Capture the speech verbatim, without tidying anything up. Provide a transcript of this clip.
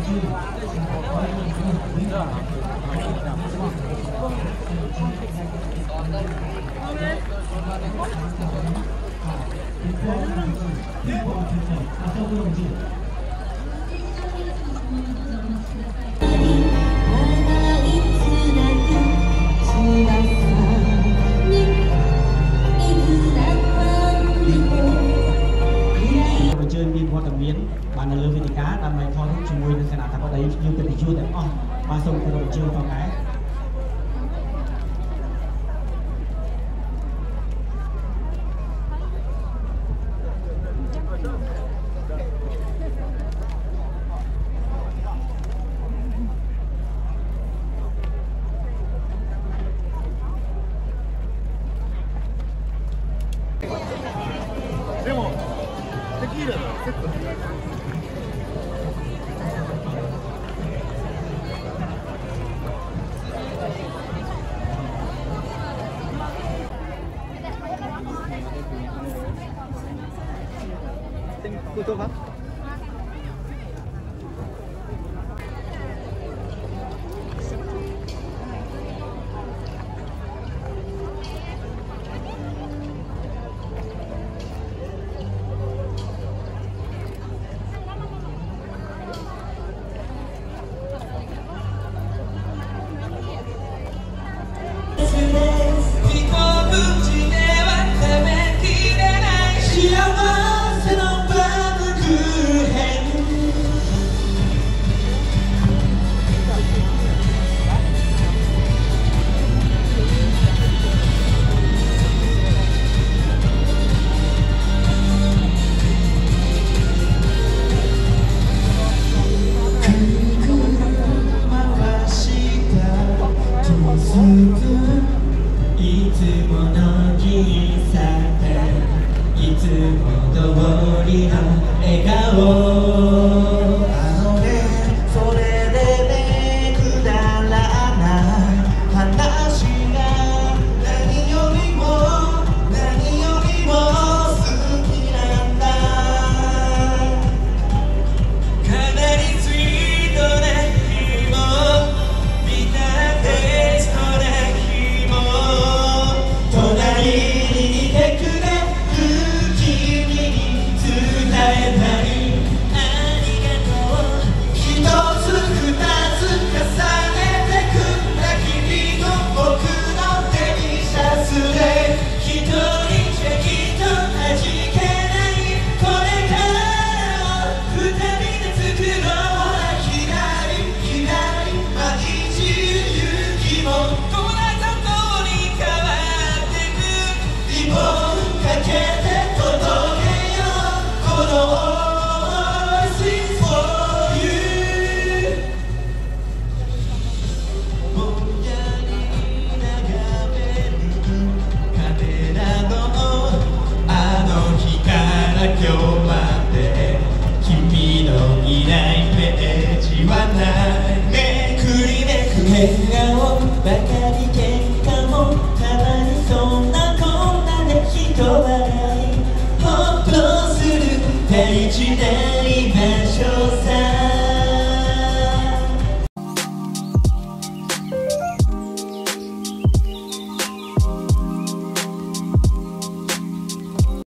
bạn là lương vị cá làm mày thôi chúng mui nên sẽ nào thằng có đấy như cái gì chưa để oh ba sông cái đồng chưa vào cái Betul kan?いつもの喫茶店いつも通りの笑顔あのねそれでねくだらない話が何よりも何よりも好きなんだかなりスイートな日も見たテストな日も隣にいてくれる君に伝えたいありがとう一つ二つ重ねてくんだ君と僕のデリシャスで一人じゃきっと味気ないこれからを二人で作ろうひらりひらり毎日勇気もこなたとに変わってくリボンかけて届けようこの Oasis for you ぼんやり眺めるカメラのあの日から今日まで君のいないページはないめくりめく笑顔ばかり喧嘩もたまにそんなこんなで人笑いほっとする大事な居場所さ